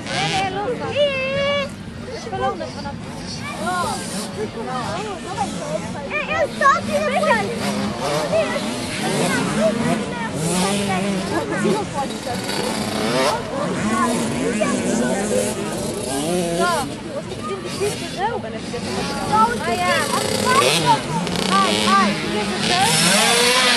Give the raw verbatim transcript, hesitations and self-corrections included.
Nee, nee, los maar. Ik geloof dat vanaf. Eu estou tirando. Assim não pode ser. Só, você pediu um difícil, não? Ai, ai. Ai, ai.